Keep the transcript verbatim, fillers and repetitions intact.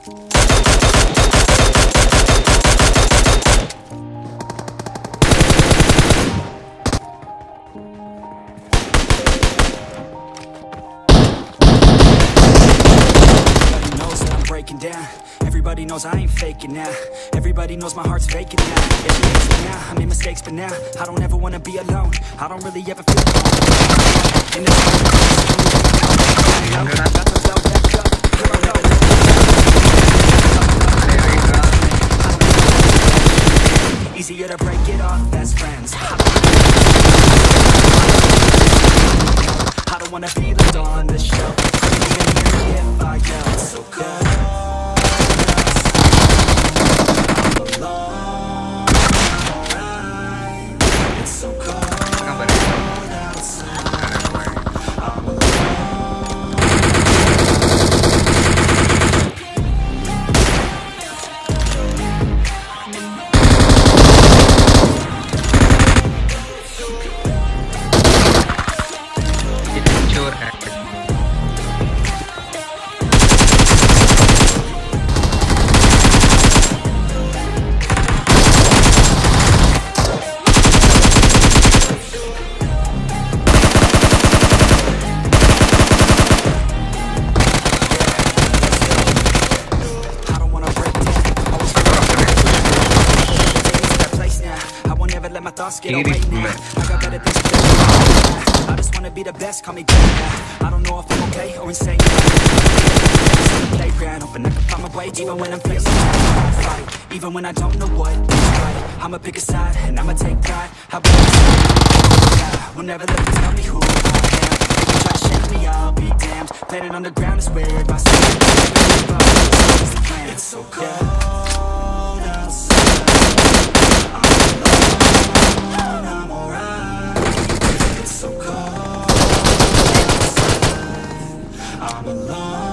Down. Everybody knows I ain't faking now. Everybody knows my heart's faking now. Yeah, she hates me now. I made mistakes, but now I don't ever wanna be alone. I don't really ever feel alone. And that's easier to break it off best friends. I don't wanna be left on the shelf. Even if I yell, it's so cold. Get away now. I got better things to do. I just wanna be the best, call me back. I don't know if I'm okay or insane. Playground, hoping I can find my way, even when I'm facing a fight, even when I don't know what is right. I'ma pick a side and I'ma take pride. I'll be yeah, will never let them tell me who I am. If you try to shake me, I'll be damned. Planet on the ground is where I stand. It's so cold outside. I'm alone.